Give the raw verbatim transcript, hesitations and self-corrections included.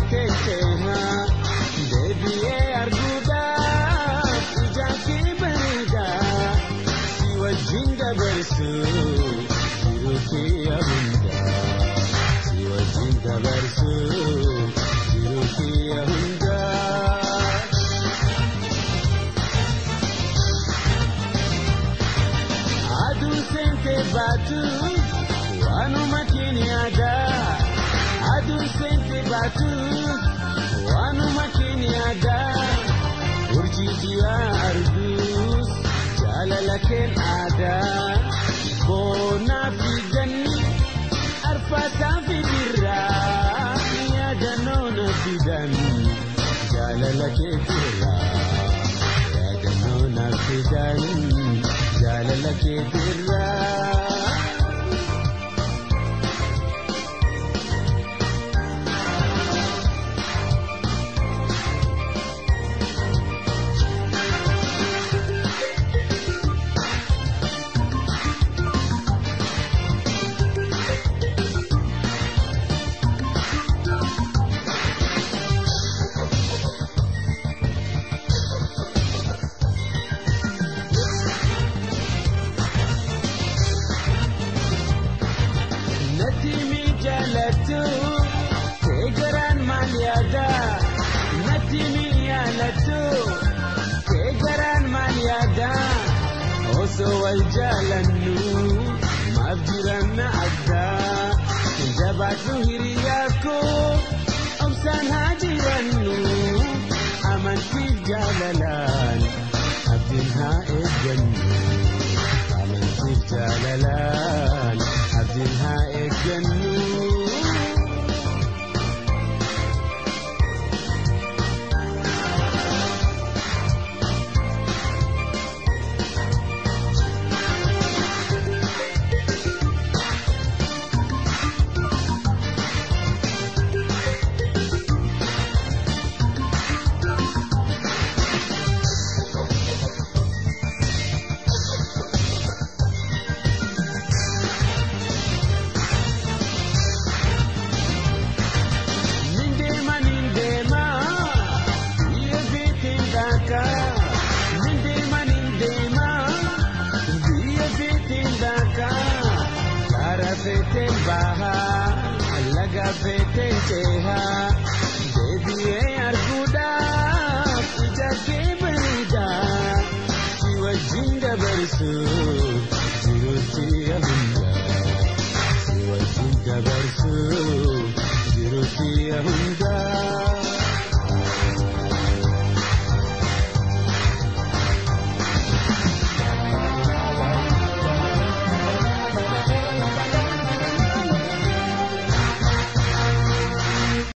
feeteeha deebi'ee arguudhaaf ija kee bareedaa si wajjin dabarsu jiruu kee hundaa si wajjin dabarsu jiruu kee hundaa. Aduu seentee baatu waanuma keenyaadha. Aduu seentee baatu waanuma keenyaadha. Urjii jiraa arguus jaalala keen aadaa. Boonaa fi ganni arfaasaa fi birraa yaadannoo na fidan jaalala kee birraa yaadannoo na fidan jaalala kee birraa. Natimi jalatu kegaran maliada. Natimi jalatu kegaran maliada. Oso wal jalannu mabjiranna adda. Jabatu hiriyako obsan hajirannu. Amanti jalalan abdin ha egannu. Amanti jalalan abdin ha egannu. Fete baha, laga fete cheha, deebi'ee arguudhaaf ija kee bareedaa si wajjin dabarsu jiruu kee hundaa si wajjin dabarsu jiruu kee hundaa.